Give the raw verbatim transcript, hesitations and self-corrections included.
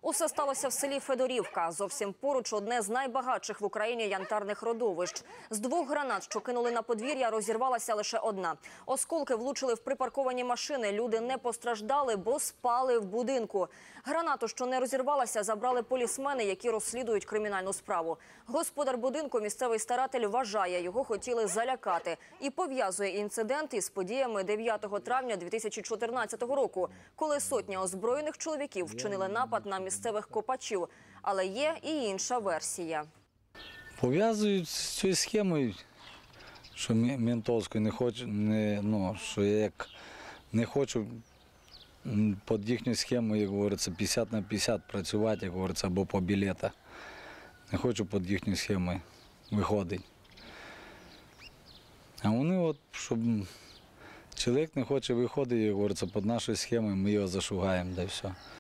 Усе сталося в селі Федорівка. Зовсім поруч одне з найбагатших в Україні янтарних родовищ. З двох гранат, що кинули на подвір'я, розірвалася лише одна. Осколки влучили в припарковані машини. Люди не постраждали, бо спали в будинку. Гранату, що не розірвалася, забрали полісмени, які розслідують кримінальну справу. Господар будинку, місцевий старатель, вважає, його хотіли залякати. І пов'язує інцидент із подіями дев'ятого травня дві тисячі чотирнадцятого року, коли сотня озброєних чоловіків вчинили напад на місцевих копачів. Але є і інша версія. Пов'язують з цією схемою, що ментовською не хочу, не, ну, що я як не хочу під їхню схему, як говориться, п'ятдесят на п'ятдесят працювати, як говориться, або по білетах. Не хочу під їхню схему виходити. А вони от, щоб чоловік не хоче виходити, як говориться, під нашою схемою, ми його зашугаємо, да і все.